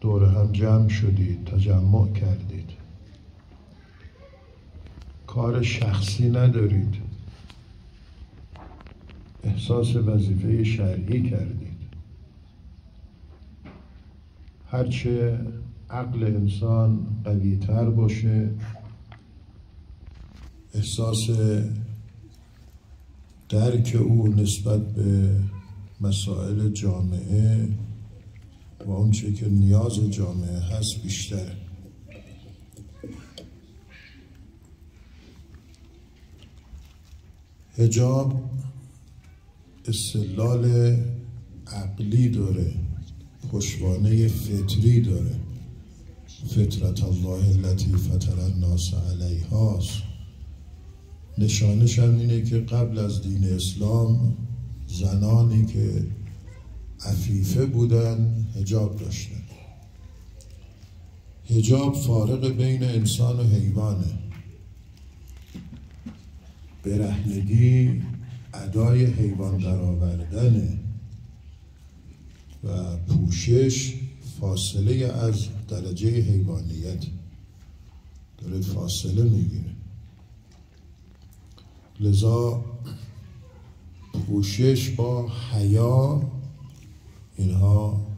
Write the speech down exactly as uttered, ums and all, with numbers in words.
دور هم جمع شدید، تجمع کردید، کار شخصی ندارید، احساس وظیفه شرعی کردید. هرچه عقل انسان قوی تر باشه، احساس درک او نسبت به مسائل جامعه و اونچه که نیاز جامعه هست بیشتره. حجاب استدلال عقلی داره، پشتوانه فطری داره. فطرت الله التي فطر الناس علیهاست. نشانش هم اینه که قبل از دین اسلام زنانی که عفیفه بودن حجاب داشتن. حجاب فارق بین انسان و حیوانه. برهنگی ادای حیوان درآوردنه و پوشش فاصله از درجه حیوانیت داره فاصله میگیره. لذا پوشش با حیا اینها